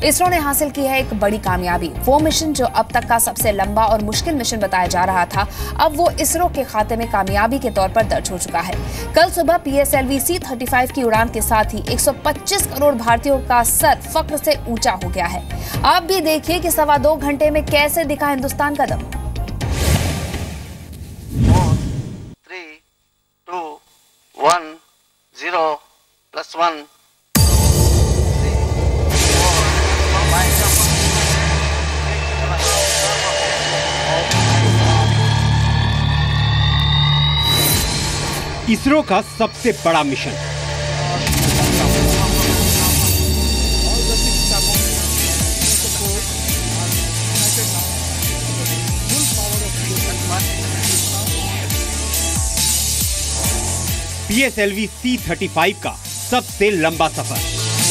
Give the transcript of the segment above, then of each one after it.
इसरो ने हासिल की है एक बड़ी कामयाबी। वो मिशन जो अब तक का सबसे लंबा और मुश्किल मिशन बताया जा रहा था, अब वो इसरो के खाते में कामयाबी के तौर पर दर्ज हो चुका है। कल सुबह PSLV C-35 की उड़ान के साथ ही 125 करोड़ भारतीयों का सर फख्र से ऊंचा हो गया है। आप भी देखिए कि 2.25 घंटे में कैसे दिखा हिंदुस्तान का दम। 3, 2, 1, 0 + 1 इसरो का सबसे बड़ा मिशन। PSLV C-35 का सबसे लंबा सफर।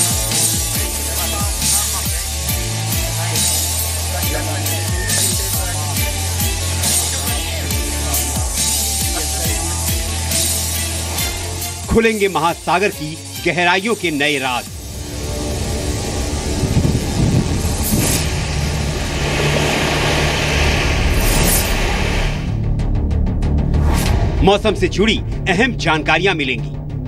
खुलेंगे महासागर की गहराइयों के नए राज। मौसम से जुड़ी अहम जानकारियां मिलेंगी।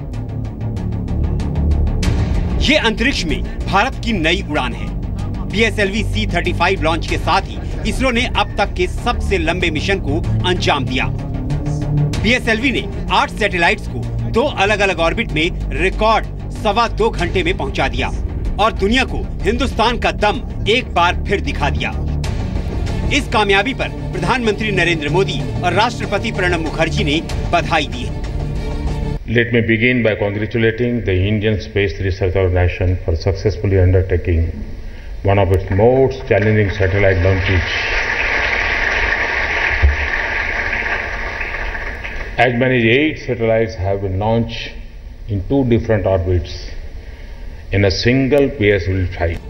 ये अंतरिक्ष में भारत की नई उड़ान है। PSLV C-35 लॉन्च के साथ ही इसरो ने अब तक के सबसे लंबे मिशन को अंजाम दिया। PSLV ने 8 सैटेलाइट्स को 2 अलग-अलग ऑर्बिट में रिकॉर्ड 2.25 घंटे में पहुंचा दिया और दुनिया को हिंदुस्तान का दम एक बार फिर दिखा दिया। इस कामयाबी पर प्रधानमंत्री नरेंद्र मोदी और राष्ट्रपति प्रणब मुखर्जी ने बधाई दी है। Let me begin by congratulating the Indian Space Research Organization for successfully undertaking one of its most challenging satellite launches. As many as 8 satellites have been launched in 2 different orbits in a single PSLV flight.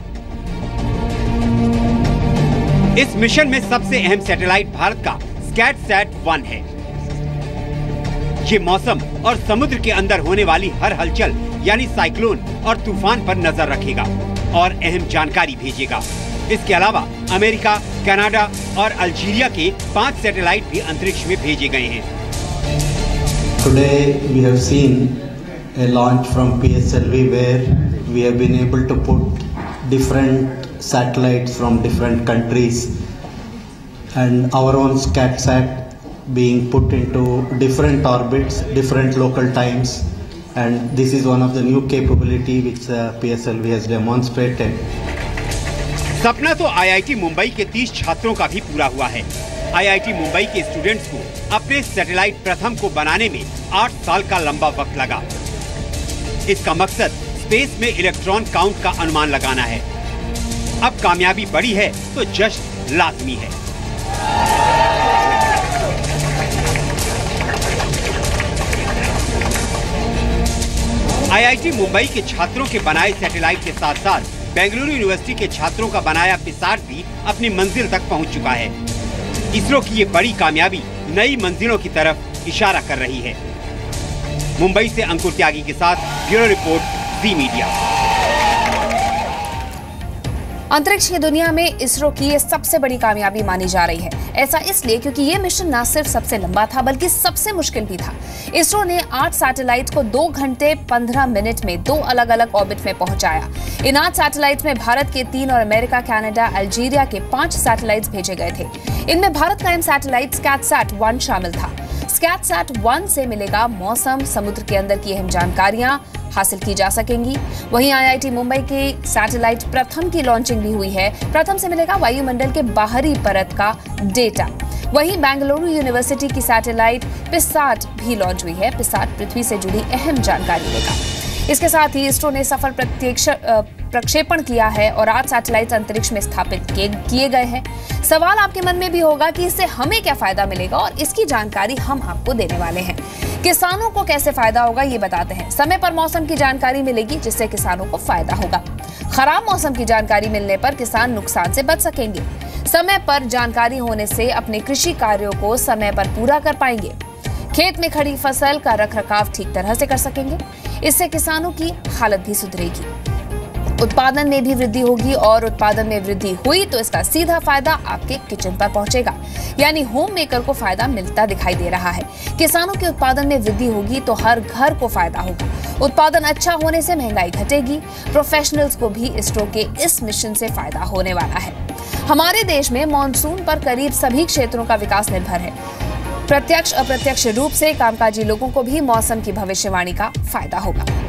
इस mission में सबसे अहम satellite Bharat का SCATSAT-1 है। ये मौसम और समुद्र के अंदर होने वाली हर हलचल यानी साइक्लोन और तूफान पर नजर रखेगा और अहम जानकारी भेजेगा। इसके अलावा अमेरिका, कनाडा और अल्जीरिया के 5 सैटेलाइट भी अंतरिक्ष में भेजे गए हैं। Today we have seen a launch from PSLV where we have been able to put different satellites from different countries and our own SCATSAT being put into different orbits, different local times, and this is one of the new capability which PSLV has demonstrated. सपना तो IIT Mumbai के 30 छात्रों का भी पूरा हुआ है। IIT Mumbai के स्टूडेंट्स को अपने सैटेलाइट प्रथम को बनाने में 8 साल का लंबा वक्त लगा। इसका मकसद स्पेस में इलेक्ट्रॉन काउंट का अनुमान लगाना है। अब कामयाबी बड़ी है तो जश्न लाजमी है। IIT मुंबई के छात्रों के बनाए सैटेलाइट के साथ साथ बेंगलुरु यूनिवर्सिटी के छात्रों का बनाया पिसाट भी अपनी मंजिल तक पहुंच चुका है। इसरो की ये बड़ी कामयाबी नई मंजिलों की तरफ इशारा कर रही है। मुंबई से अंकुर त्यागी के साथ ब्यूरो रिपोर्ट, ज़ी मीडिया। अंतरिक्ष की दुनिया में इसरो की ये सबसे बड़ी कामयाबी मानी जा रही है। ऐसा इसलिए क्योंकि ये मिशन न सिर्फ सबसे लंबा था बल्कि सबसे मुश्किल भी था। इसरो ने 8 सैटेलाइट को 2 घंटे 15 मिनट में 2 अलग-अलग ऑर्बिट में पहुंचाया। इन 8 सैटेलाइट में भारत के 3 और अमेरिका, कनाडा, अल्जीरिया के 5 सैटेलाइट्स भेजे गए थे। इनमें भारत का सैटेलाइट SCATSAT-1 शामिल था। SCATSAT-1 से मिलेगा मौसम, समुद्र के अंदर की अहम जानकारियां हासिल की जा सकेंगी। वहीं IIT मुंबई के सैटेलाइट प्रथम की लॉन्चिंग भी हुई है। प्रथम से मिलेगा वायुमंडल के बाहरी परत का डेटा। वहीं बेंगलुरु यूनिवर्सिटी की सैटेलाइट पिसाट भी लॉन्च हुई है। पिसाट पृथ्वी से जुड़ी अहम जानकारी देगा। इसके साथ ही इसरो ने सफल प्रक्षेपण किया है और 8 सैटेलाइट अंतरिक्ष में स्थापित किए गए हैं। सवाल आपके मन में भी होगा कि इससे हमें क्या फायदा मिलेगा, और इसकी जानकारी हम आपको देने वाले हैं। किसानों को कैसे फायदा होगा ये बताते हैं। समय पर मौसम की जानकारी मिलेगी जिससे किसानों को फायदा होगा। खराब मौसम की जानकारी मिलने पर किसान नुकसान से बच सकेंगे। समय पर जानकारी होने से अपने कृषि कार्यों को समय पर पूरा कर पाएंगे। खेत में खड़ी फसल का रखरखाव ठीक तरह से कर सकेंगे। इससे किसानों की हालत भी सुधरेगी। उत्पादन में भी वृद्धि होगी और उत्पादन में वृद्धि हुई तो इसका सीधा फायदा आपके किचन पर पहुंचेगा, यानी होम मेकर को फायदा मिलता दिखाई दे रहा है। किसानों के उत्पादन में वृद्धि होगी तो हर घर को फायदा होगा। उत्पादन अच्छा होने से महंगाई घटेगी। प्रोफेशनल्स को भी इसरो के इस मिशन से फायदा होने वाला है। हमारे देश में मॉनसून पर करीब सभी क्षेत्रों का विकास निर्भर है। प्रत्यक्ष अप्रत्यक्ष रूप से कामकाजी लोगों को भी मौसम की भविष्यवाणी का फायदा होगा।